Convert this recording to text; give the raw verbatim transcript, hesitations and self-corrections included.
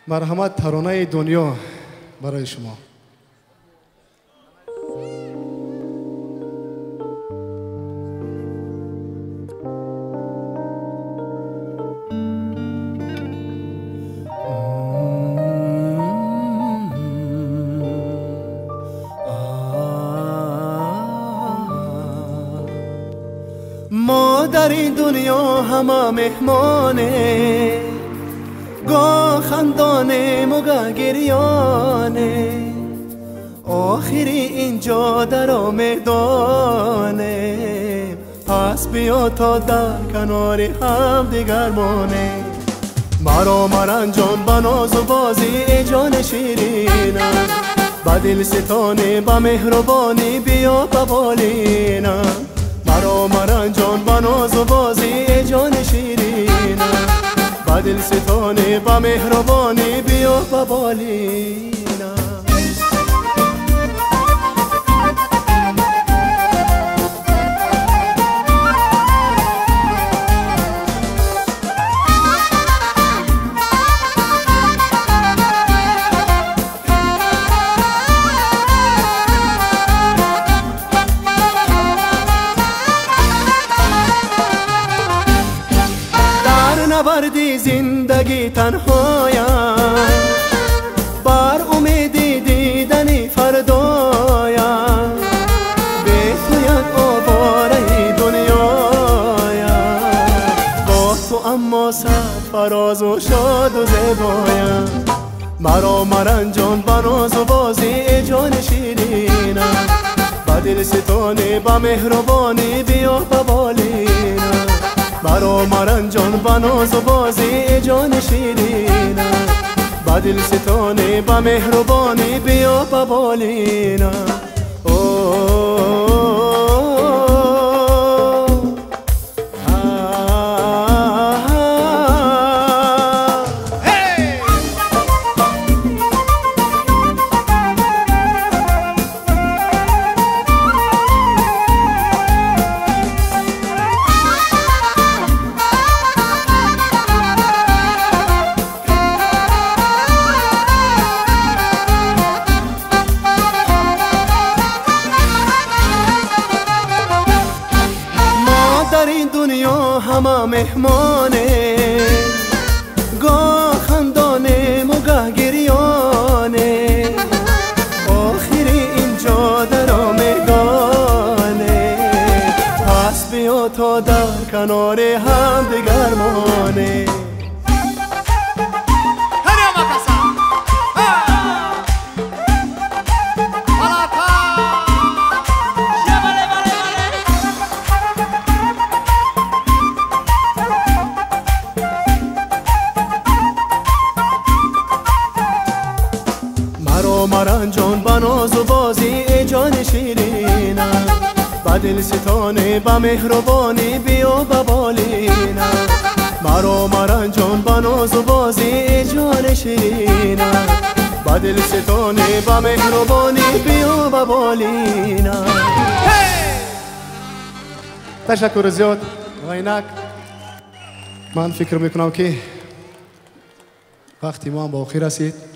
مرحمت ترانه دنیا برای شما. ما در این دنیا همه مهمانه، گاه خندانه مگه گریانه، آخری اینجا در آمدانه، پس بیا تا در کنار هم دیگر مانه. مرا مرنجان به ناز و بازی ای جان شیرینم، به دل ستانه به مهربانی بیا به بالینم. مرا مرنجان به ناز و بازی ای جان شیرینم، به دل ستانه به مهربانی بیا به بالینم. نبردی زندگی تنهایم، بر امیدی دیدنی فردایم، به تو یک آواره دنیایم، با تو اما سرفراز و شاد و زیبایم. مرا مرنجان به ناز و بازی ای جان شیرینم، به دل ستانه به مهربانی بیا به بالینم. مرا مرنجان به ناز و بازی ای جان شیرینم، به دل ستانه به مهربانی بیا به بالینم. در این دنیا همه مهمانه، گاه خندانه مگه گریانه، آخری اینجا در آمدانه، پس بیا تا در کنار هم دیگر مانه. مرا مرنجان به ناز و بازی ای جان شیرینم، به دل ستانه به مهربانی بیا به بالینم. مرا مرنجان به ناز و بازی ای جان شیرینم، به دل ستانه به مهربانی بیا به بالینم. تشکر زیاد غینک. من فکر میکنم که وقتی ما هم با آخر رسید.